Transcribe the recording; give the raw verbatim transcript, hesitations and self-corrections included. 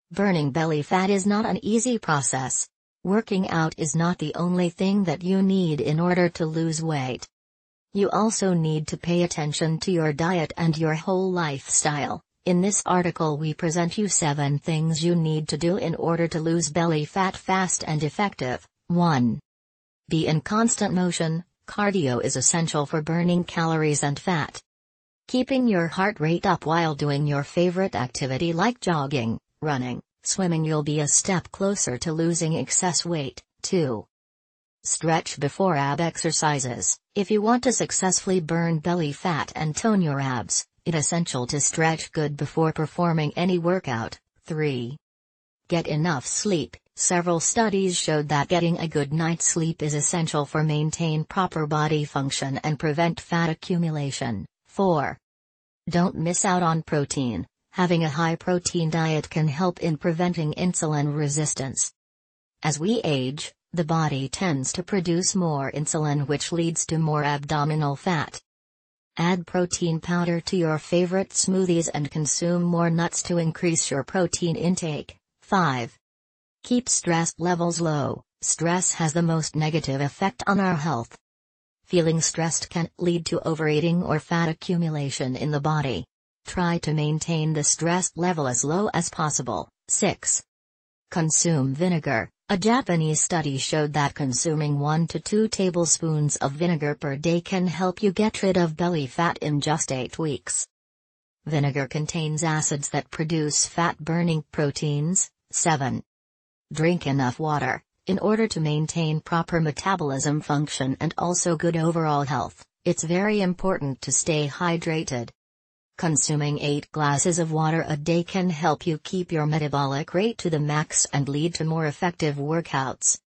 Burning belly fat is not an easy process. Working out is not the only thing that you need in order to lose weight. You also need to pay attention to your diet and your whole lifestyle. In this article we present you seven things you need to do in order to lose belly fat fast and effective. one. Be in constant motion. Cardio is essential for burning calories and fat. Keeping your heart rate up while doing your favorite activity like jogging, running, swimming, you'll be a step closer to losing excess weight. two. Stretch before ab exercises. If you want to successfully burn belly fat and tone your abs, it's essential to stretch good before performing any workout. three. Get enough sleep. Several studies showed that getting a good night's sleep is essential for maintain proper body function and prevent fat accumulation. four. Don't miss out on protein. Having a high-protein diet can help in preventing insulin resistance. As we age, the body tends to produce more insulin, which leads to more abdominal fat. Add protein powder to your favorite smoothies and consume more nuts to increase your protein intake. five. Keep stress levels low. Stress has the most negative effect on our health. Feeling stressed can lead to overeating or fat accumulation in the body. Try to maintain the stress level as low as possible. six. Consume vinegar. A Japanese study showed that consuming one to two tablespoons of vinegar per day can help you get rid of belly fat in just eight weeks. Vinegar contains acids that produce fat-burning proteins. seven. Drink enough water. In order to maintain proper metabolism function and also good overall health, it's very important to stay hydrated. Consuming eight glasses of water a day can help you keep your metabolic rate to the max and lead to more effective workouts.